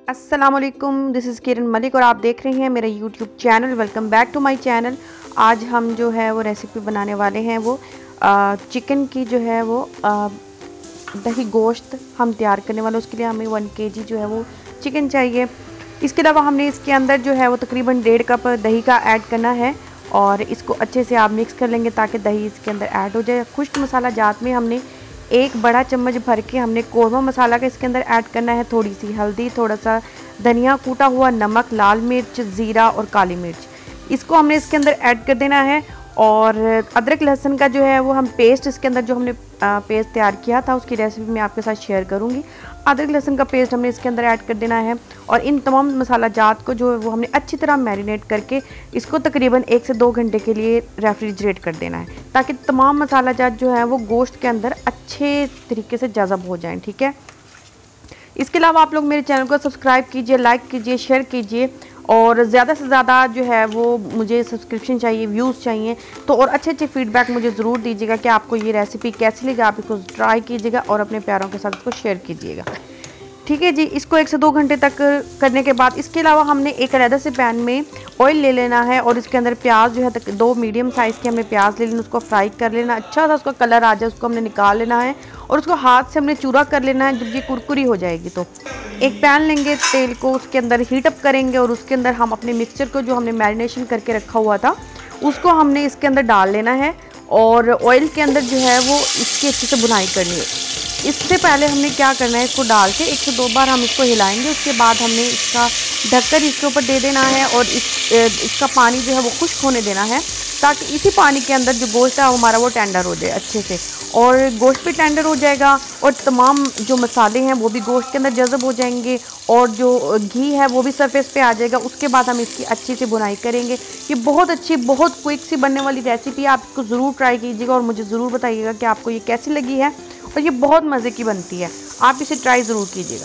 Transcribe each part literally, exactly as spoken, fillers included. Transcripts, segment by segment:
अस्सलामुअलैकुम, this is किरण मलिक और आप देख रहे हैं मेरा YouTube channel. Welcome back to my channel. आज हम जो है वो रेसिपी बनाने वाले हैं वो आ, चिकन की जो है वो आ, दही गोश्त हम तैयार करने वाले। उसके लिए हमें वन केजी जो है वो चिकन चाहिए। इसके अलावा हमने इसके अंदर जो है वो तकरीबन डेढ़ कप दही का ऐड करना है और इसको अच्छे से आप मिक्स कर लेंगे ताकि दही इसके अंदर ऐड हो जाए। खुश्क मसाला जात में हमने एक बड़ा चम्मच भर के हमने कौरमा मसाला का इसके अंदर ऐड करना है। थोड़ी सी हल्दी, थोड़ा सा धनिया कूटा हुआ, नमक, लाल मिर्च, ज़ीरा और काली मिर्च, इसको हमने इसके अंदर ऐड कर देना है। और अदरक लहसुन का जो है वो हम पेस्ट इसके अंदर जो हमने पेस्ट तैयार किया था उसकी रेसिपी मैं आपके साथ शेयर करूंगी। अदरक लहसुन का पेस्ट हमने इसके अंदर ऐड कर देना है और इन तमाम मसाला जात को जो है वो हमने अच्छी तरह मैरिनेट करके इसको तकरीबन एक से दो घंटे के लिए रेफ्रिजरेट कर देना है ताकि तमाम मसाला जात जो है वो गोश्त के अंदर अच्छे तरीके से जज़ब हो जाएं। ठीक है, इसके अलावा आप लोग मेरे चैनल को सब्सक्राइब कीजिए, लाइक कीजिए, शेयर कीजिए और ज़्यादा से ज़्यादा जो है वो मुझे सब्सक्रिप्शन चाहिए, व्यूज़ चाहिए। तो और अच्छे अच्छे फीडबैक मुझे ज़रूर दीजिएगा कि आपको ये रेसिपी कैसी लगी। आप इसको ट्राई कीजिएगा और अपने प्यारों के साथ इसको शेयर कीजिएगा। ठीक है जी, इसको एक से दो घंटे तक करने के बाद इसके अलावा हमने एक अलग से पैन में ऑयल ले लेना है और इसके अंदर प्याज जो है तक दो मीडियम साइज़ के हमने प्याज ले लेना, उसको फ्राई कर लेना। अच्छा सा उसका कलर आ जाए उसको हमने निकाल लेना है और उसको हाथ से हमने चूरा कर लेना है। जब ये कुरकुरी हो जाएगी तो एक पैन लेंगे, तेल को उसके अंदर हीट अप करेंगे और उसके अंदर हम अपने मिक्सचर को जो हमने मैरिनेशन करके रखा हुआ था उसको हमने इसके अंदर डाल लेना है और ऑयल के अंदर जो है वो इसकी अच्छे से बुनाई करनी है। इससे पहले हमने क्या करना है, इसको डाल के एक से दो बार हम इसको हिलाएंगे। उसके बाद हमने इसका ढक्कन इसके ऊपर दे देना है और इस इसका पानी जो है वो खुश्क होने देना है ताकि इसी पानी के अंदर जो गोश्त है हमारा वो टेंडर हो जाए अच्छे से और गोश्त भी टेंडर हो जाएगा और तमाम जो मसाले हैं वो भी गोश्त के अंदर जज़ब हो जाएंगे और जो घी है वो भी सरफेस पे आ जाएगा। उसके बाद हम इसकी अच्छी सी बुनाई करेंगे। ये बहुत अच्छी, बहुत क्विक सी बनने वाली रेसिपी, आप इसको ज़रूर ट्राई कीजिएगा और मुझे ज़रूर बताइएगा कि आपको ये कैसी लगी है। और ये बहुत मज़े की बनती है, आप इसे ट्राई ज़रूर कीजिएगा।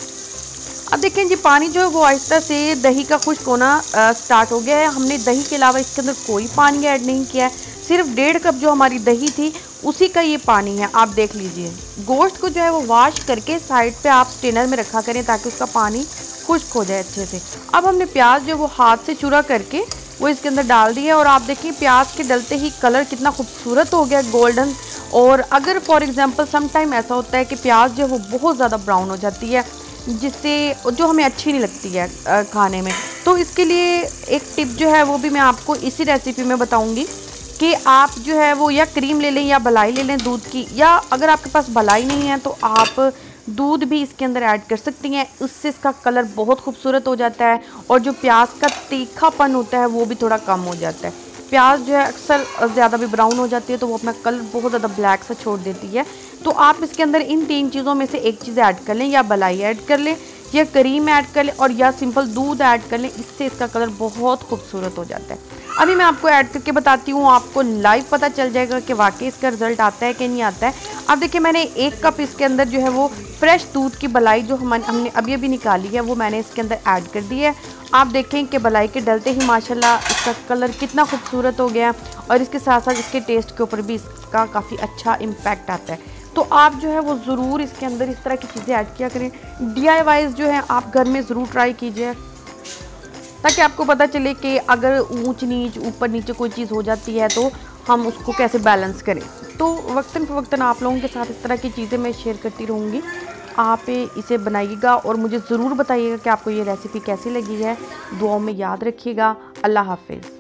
अब देखें जी, पानी जो है वो आहिस्ता से दही का खुश्क होना स्टार्ट हो गया है। हमने दही के अलावा इसके अंदर कोई पानी ऐड नहीं किया है, सिर्फ डेढ़ कप जो हमारी दही थी उसी का ये पानी है। आप देख लीजिए, गोश्त को जो है वो वॉश करके साइड पे आप स्टेनर में रखा करें ताकि उसका पानी खुश्क हो जाए अच्छे से। अब हमने प्याज जो वो हाथ से चूरा करके वो इसके अंदर डाल दिया और आप देखिए प्याज के डलते ही कलर कितना खूबसूरत हो गया, गोल्डन। और अगर फॉर एग्जांपल सम टाइम ऐसा होता है कि प्याज जो है वो बहुत ज़्यादा ब्राउन हो जाती है जिससे जो हमें अच्छी नहीं लगती है खाने में, तो इसके लिए एक टिप जो है वो भी मैं आपको इसी रेसिपी में बताऊंगी कि आप जो है वो या क्रीम ले लें या मलाई ले लें दूध की, या अगर आपके पास मलाई नहीं है तो आप दूध भी इसके अंदर ऐड कर सकती हैं। उससे इसका कलर बहुत खूबसूरत हो जाता है और जो प्याज का तीखापन होता है वो भी थोड़ा कम हो जाता है। प्याज जो है अक्सर ज़्यादा भी ब्राउन हो जाती है तो वो अपना कलर बहुत ज़्यादा ब्लैक सा छोड़ देती है। तो आप इसके अंदर इन तीन चीज़ों में से एक चीज़ ऐड कर लें, या मलाई ऐड कर लें या क्रीम ऐड कर लें और या सिंपल दूध ऐड कर लें। इससे इसका कलर बहुत खूबसूरत हो जाता है। अभी मैं आपको ऐड करके बताती हूँ, आपको लाइव पता चल जाएगा कि वाकई इसका रिज़ल्ट आता है कि नहीं आता है। अब देखिए, मैंने एक कप इसके अंदर जो है वो फ्रेश दूध की मलाई जो हम हमने अभी अभी निकाली है वो मैंने इसके अंदर ऐड कर दी है। आप देखें कि मलाई के डलते ही माशाल्लाह इसका कलर कितना खूबसूरत हो गया और इसके साथ साथ इसके टेस्ट के ऊपर भी इसका काफ़ी अच्छा इम्पैक्ट आता है। तो आप जो है वो ज़रूर इसके अंदर इस तरह की चीज़ें ऐड किया करें। डी आई वाइज जो है आप घर में ज़रूर ट्राई कीजिए ताकि आपको पता चले कि अगर ऊंच नीच ऊपर नीचे कोई चीज़ हो जाती है तो हम उसको कैसे बैलेंस करें। तो वक्तन फ़वक्तन आप लोगों के साथ इस तरह की चीज़ें मैं शेयर करती रहूँगी। आप इसे बनाइएगा और मुझे ज़रूर बताइएगा कि आपको ये रेसिपी कैसी लगी है। दुआओं में याद रखिएगा। अल्लाह हाफिज़।